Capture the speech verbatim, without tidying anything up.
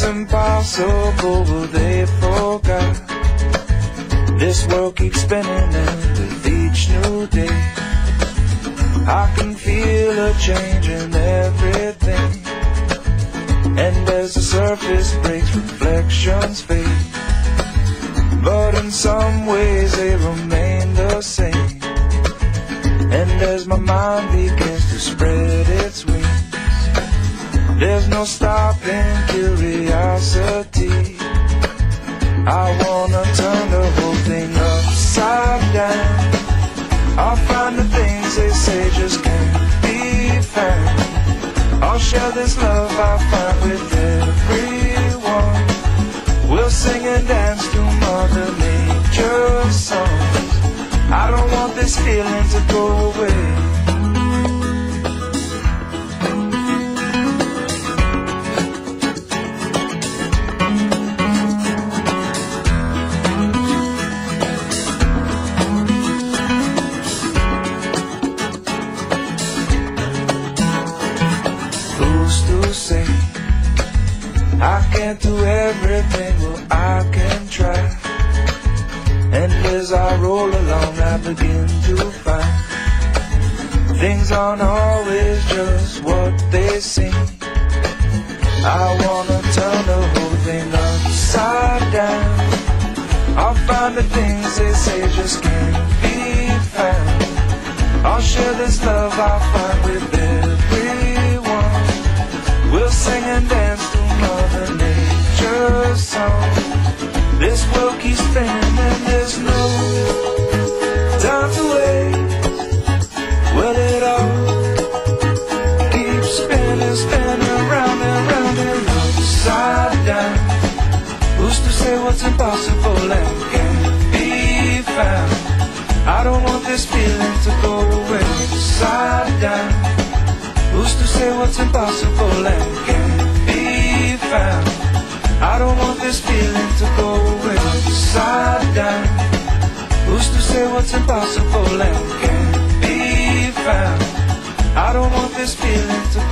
what's impossible, well, they forgot. This world keeps spinning, and with each new day I can feel a change in everything. And as the surface breaks, reflections fade, but in some ways they remain the same. And as my mind begins to spread its wings, there's no stopping curiosity. I wanna turn the whole thing upside down. I'll find the things they say just can't be found. I'll share this love I find with everyone. We'll sing and dance to Mother Nature's songs. I don't want this feeling to go away. Say I can't do everything, well I can try. And as I roll along I begin to find things aren't always just what they seem. I wanna turn the whole thing upside down. I'll find the things they say just can't be found. I'll share this love I find with everyone. We'll sing and dance to Mother Nature's song. This world keeps spinning and there's no time to wait. Well, it all keeps spinning, spinning round and round and upside down. Who's to say what's impossible and can't be found? I don't want this feeling to go away. Upside down. Who's to say what's impossible and can't be found? I don't want this feeling to go away. Upside down. Who's to say what's impossible and can't be found? I don't want this feeling to go away.